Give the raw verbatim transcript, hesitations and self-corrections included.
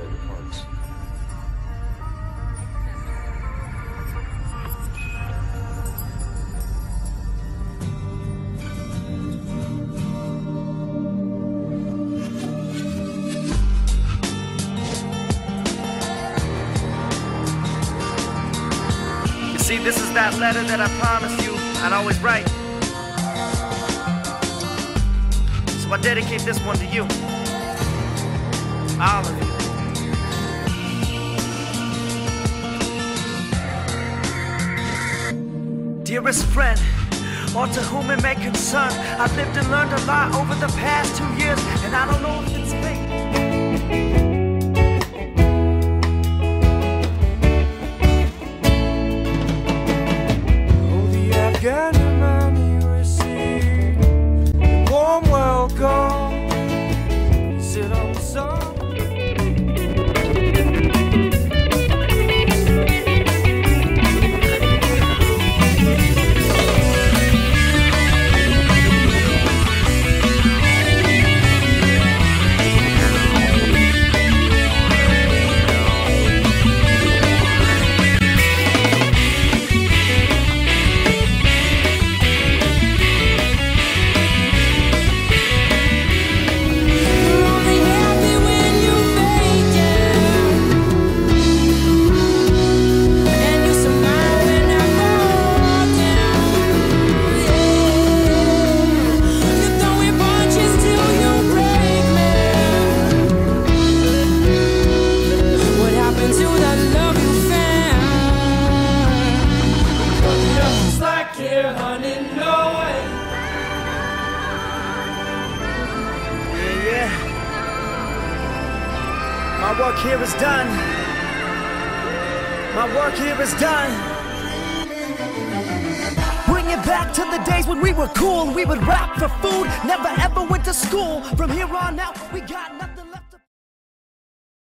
all the parts. See, this is that letter that I promised you I'd always write. So I dedicate this one to you. All of you. Dearest friend, or to whom it may concern, I've lived and learned a lot over the past two years, and I don't know if it's fake. Get the money you received, a warm welcome, sit on the sun. My work here is done. My work here is done. Bring it back to the days when we were cool. We would rap for food, never ever went to school. From here on out, we got nothing.